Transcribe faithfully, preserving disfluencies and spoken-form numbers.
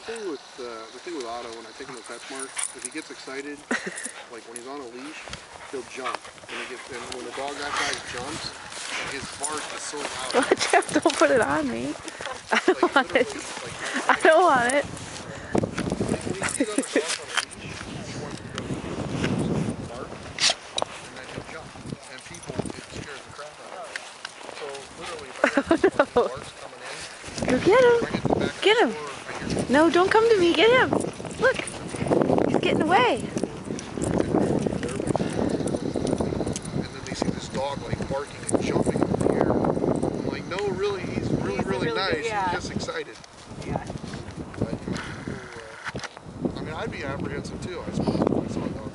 thing with uh, the thing with Otto when I take him to PetSmart, if he gets excited, like when he's on a leash, he'll jump. And, he gets, and when the dog outside jumps, his bark is so loud. Watch out! Don't put it on me. I don't like, want it. Like, I don't want it. When he sees other dogs on a leash, he wants to go bark, and then he'll jump. And people, it scares the crap out of them. So literally, if I get Oh, no. barks coming in, go get him. I get the back Get him. No, don't come to me. Get him. Look, he's getting away. And then they see this dog like barking and jumping in the air. I'm like, no, really, he's really, he's really, really nice. Good, yeah. He's just excited. Yeah. But, uh, I mean, I'd be apprehensive too, I suppose, if I saw a dog